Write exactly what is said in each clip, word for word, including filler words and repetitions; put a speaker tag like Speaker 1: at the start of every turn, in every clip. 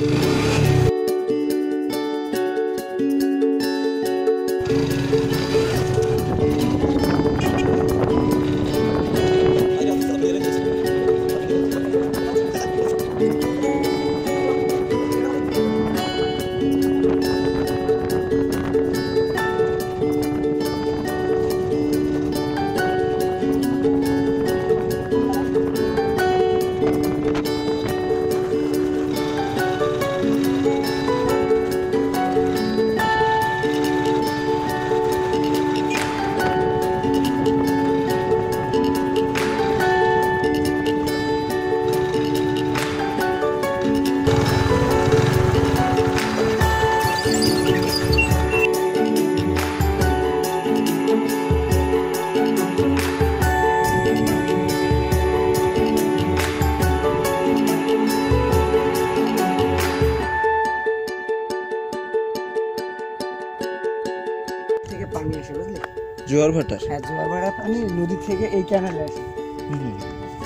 Speaker 1: পানি আসে বুঝলি,
Speaker 2: জোয়ার ভাটার।
Speaker 1: হ্যাঁ জোয়ার ভাটা পানি নদী থেকে এই ক্যানেলে আসে।
Speaker 2: হুম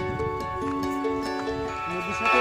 Speaker 1: নদীর সাথে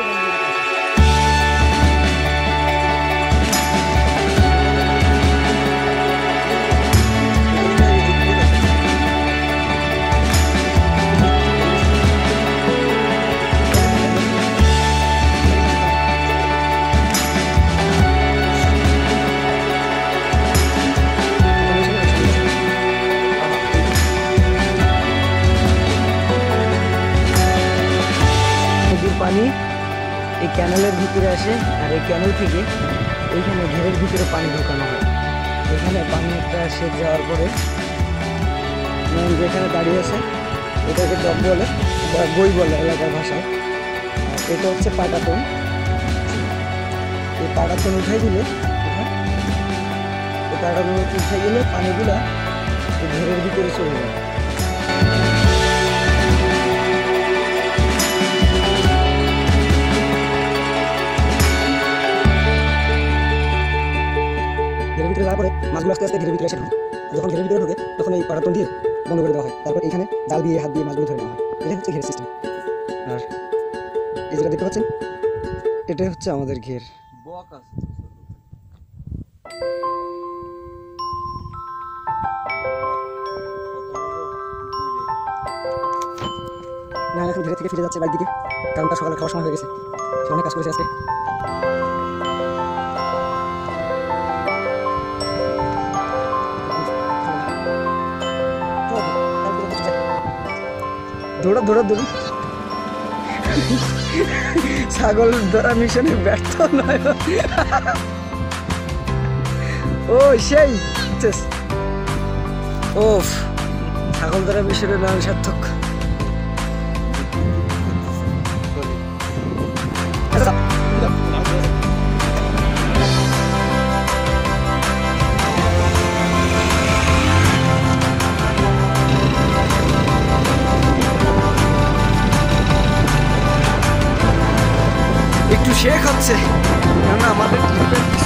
Speaker 1: পানি এই ক্যানেলের ভিতরে আসে, আর এই ক্যানেল থেকে এইখানে ঘেরের ভিতরে পানি ঢোকানো হয়। এখানে পানি একটা সেচ যাওয়ার পরে যেখানে দাঁড়িয়ে আছে এটাকে ডব বলে বা বই বলে এলাকার ভাষায়। এটা হচ্ছে পাটাতন। এই পাটাতন উঠাই দিলে এই পাটাতন উঠাই দিলে পানিগুলা এই ঘেরের ভিতরে চলে যায়। ঘেরের ভিতরে যাওয়ার পরে মাছগুলো আস্তে আস্তে ঘেরের ভিতরে এসে ঢুকে। যখন ঘেরের ভিতরে ঢুকে তখন এই পাটাতন দিয়ে বন্ধ করে দেওয়া হয়। তারপর এখানে জাল দিয়ে হাত দিয়ে মাছগুলো ধরে নেওয়া হয়। এটাই হচ্ছে ঘেরের সিস্টেম। আর এই যেটা দেখতে পাচ্ছেন এটাই হচ্ছে আমাদের ঘের। না এখন ঘেরে থেকে ফিরে যাচ্ছে বাড়ির দিকে, কারণ তার সকালে খাওয়ার সময় হয়ে গেছে। সে অনেক কাজ করেছে আজকে। দৌড়া দৌড়া দৌড়ি ছাগল ধরা মিশনে ব্যর্থ নয়। ও সেই ও ছাগল ধরা মিশনে নয় সার্থক। একটু শেখ হচ্ছে, কেননা আমাদের